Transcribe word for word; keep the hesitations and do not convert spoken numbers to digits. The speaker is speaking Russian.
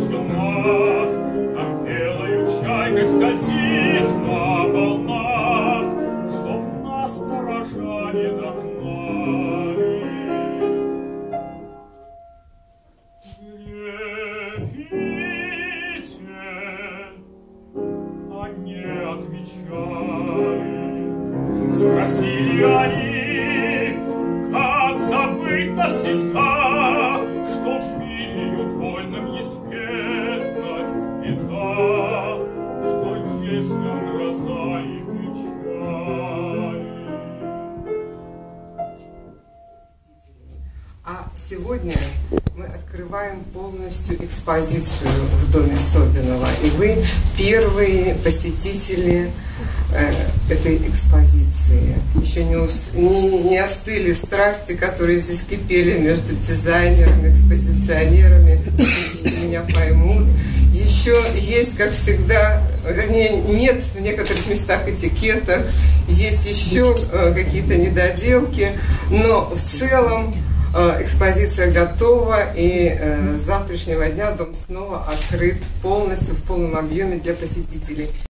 челнах, там белою чайкой скользит на волнах, чтоб нас сторожа не догнали. Крепите, а не отвечали. Спросили они, как забыть навсегда, что в мире вольном есть бедность и та, что есть в нем гроза и печали. А сегодня мы открываем полностью экспозицию в доме Собинова, и вы первые посетители э, этой экспозиции. Еще не, ус, не, не остыли страсти, которые здесь кипели между дизайнерами, экспозиционерами, меня поймут. Еще есть, как всегда, вернее, нет в некоторых местах этикета, есть еще э, какие-то недоделки, но в целом экспозиция готова, и э, с завтрашнего дня дом снова открыт полностью, в полном объеме для посетителей.